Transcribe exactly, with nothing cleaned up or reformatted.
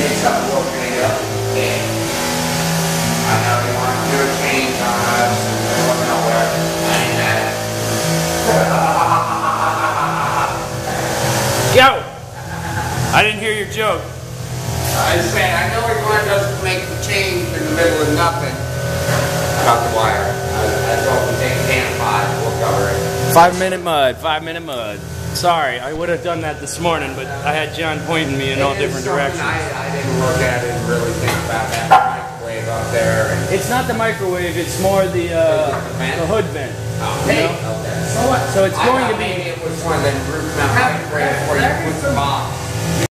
They stopped working it up. Yeah. I know they want to do a change on us, and they don't know where. I ain't had it. Go! I didn't hear your joke. I was saying, I know we want us to make the change in the middle of nothing. Cut the wire. I, I told them take a can of five, we'll cover it. Five minute mud, five minute mud. Sorry, I would have done that this morning, but I had John pointing me in It all is different something directions. I, I didn't look at it and really think about that microwave up there. And It's not the microwave, it's more the, uh, the vent? the hood vent. Oh, You hey, know? okay. So what? So it's I going thought to be... maybe it was one of them roof mount microwaves where you put the box.